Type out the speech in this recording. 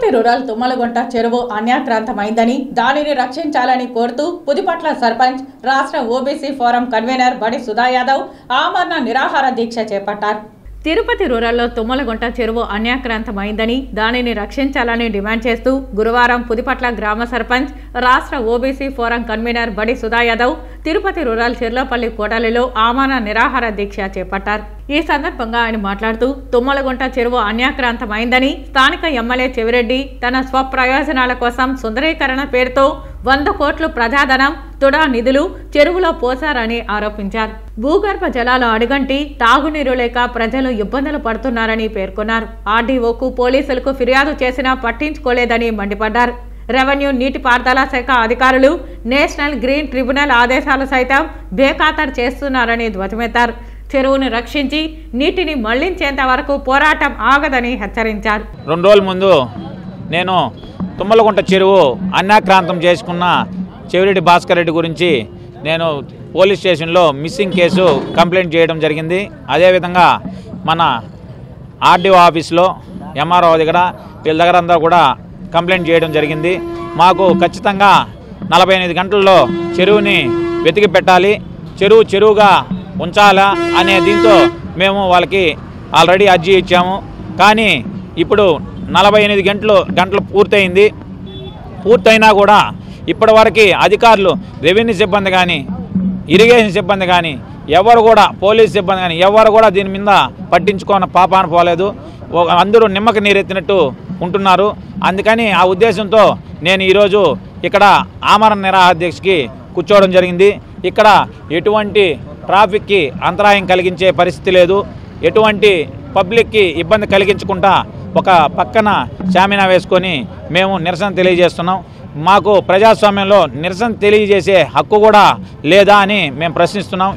Tirupati rural Tummalagunta చెరువు అన్యాక్రాంతమైందని దానిని రక్షించాలని కోరుతూ పుదిపట్ల సర్పంచ్ రాష్ట్ర OBC forum convenor Badi Sudha Yadav ఆమరణ నిరాహార దీక్ష చేపట్టారు. తిరుపతి రూరల్లో తుమ్మలగుంట చెరువు అన్యాక్రాంతమైందని దానిని రక్షించాలని డిమాండ్ చేస్తూ గురువారం పుదిపట్ల గ్రామ సర్పంచ్ రాష్ట్ర OBC forum convenor Badi Sudha Yadav Tirupati rural Chirlapalli కోటలిలో ఆమరణ నిరాహార దీక్ష చేపట్టారు. ఈ సందర్భంగా ఆయన మాట్లాడుతూ తుమ్మలగుంట చెరువు అన్యాక్రాంతమైందని స్థానిక ఎమ్మెల్యే చెవిరెడ్డి తన స్వప్రయోజనాల కోసం సుందరీకరణ పేరుతో 100 కోట్లు ప్రజాధనం తుడా నిధులు చెరువులో పోశారని ఆరోపించారు. భూగర్భ జలాలు అడుగంటి తాగునీరు లేక ప్రజలు ఇబ్బందులు పడుతున్నారని పేర్కొన్నారు. ఆర్డీఓకు పోలీసులకు ఫిర్యాదు చేసినా పట్టించుకోలేదని మండిపడ్డారు. రెవెన్యూ నీటిపారుదల శాఖ అధికారులు నేషనల్ గ్రీన్ ట్రిబ్యునల్ ఆదేశాలు సైతం బేఖాతరు చేస్తున్నారని ధ్వజమెత్తారు. చెరువును రక్షించి నీటిని మళ్లించేంత వరకు పోరాటం ఆగదని హెచ్చరించారు. 2 రోజుల ముందు నేను తుమ్మలగుంట చెరువు అన్యాక్రాంతం చేసుకున్న చెవిరెడ్డి భాస్కర్ రెడ్డి గురించి నేను పోలీస్ స్టేషన్లో మిస్సింగ్ కేసు కంప్లైంట్ చేయడం జరిగింది. అదేవిధంగా మన ఆర్డీఓ ఆఫీస్లో ఎంఆర్ఓ దగ్గర వీళ్ళ దగ్గర అంతా కూడా కంప్లైంట్ చేయడం జరిగింది. మాకు ఖచ్చితంగా 48 గంటల్లో చెరువుని వెతికి పెట్టాలి, చెరువుగా ఉంచాలా అనే దీంతో మేము వాళ్ళకి ఆల్రెడీ అర్జీ ఇచ్చాము. కానీ ఇప్పుడు 48 గంటలు పూర్తయినా కూడా ఇప్పటివరకు అధికారులు రెవెన్యూ సిబ్బంది కానీ ఇరిగేషన్ సిబ్బంది కానీ ఎవరు కూడా పోలీస్ సిబ్బంది కానీ ఎవరు కూడా దీని మీద పట్టించుకోని పాపాన పోలేదు. అందరూ నిమ్మకి నీరెత్తినట్టు ఉంటున్నారు. అందుకని ఆ ఉద్దేశంతో నేను ఈరోజు ఇక్కడ ఆమరణ నిరాహార దీక్షకి కూర్చోవడం జరిగింది. ఇక్కడ ఎటువంటి ట్రాఫిక్కి అంతరాయం కలిగించే పరిస్థితి లేదు, ఎటువంటి పబ్లిక్కి ఇబ్బంది కలిగించకుండా ఒక పక్కన షామినా వేసుకొని మేము నిరసన తెలియజేస్తున్నాం. మాకు ప్రజాస్వామ్యంలో నిరసన తెలియజేసే హక్కు కూడా లేదా అని మేము ప్రశ్నిస్తున్నాం.